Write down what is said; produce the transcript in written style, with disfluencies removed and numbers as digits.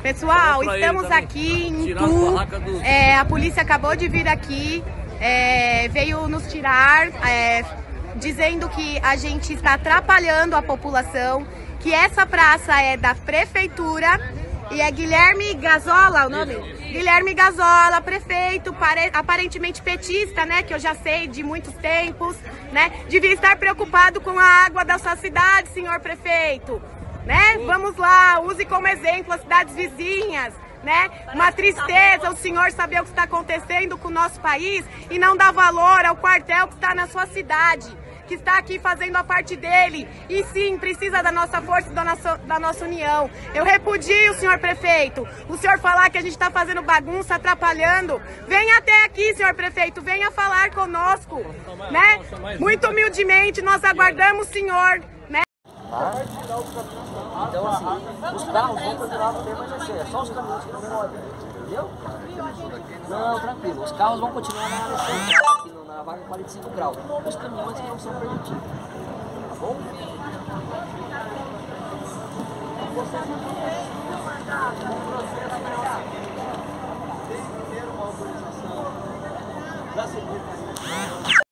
Pessoal, estamos aqui em Itu. A polícia acabou de vir aqui, veio nos tirar, dizendo que a gente está atrapalhando a população, que essa praça é da prefeitura e é Guilherme Gazola, o nome? Guilherme Gazola, prefeito, aparentemente petista, né, que eu já sei de muitos tempos, né, devia estar preocupado com a água da sua cidade, senhor prefeito. Né? Vamos lá, use como exemplo as cidades vizinhas, né? Uma tristeza o senhor saber o que está acontecendo com o nosso país e não dar valor ao quartel que está na sua cidade, que está aqui fazendo a parte dele. E sim, precisa da nossa força e da nossa união. Eu repudio, senhor prefeito, o senhor falar que a gente está fazendo bagunça, atrapalhando. Venha até aqui, senhor prefeito, venha falar conosco, né? Muito humildemente, nós aguardamos o senhor, né? Então, assim, os carros vão continuar a permanecer, é só os caminhões que não podem, entendeu? Não, tranquilo, os carros vão continuar na área central, aqui na vaga 45 graus. Os caminhões não são permitidos, tá bom? Vocês não vão mandar um processo primeiro uma autorização da segurança.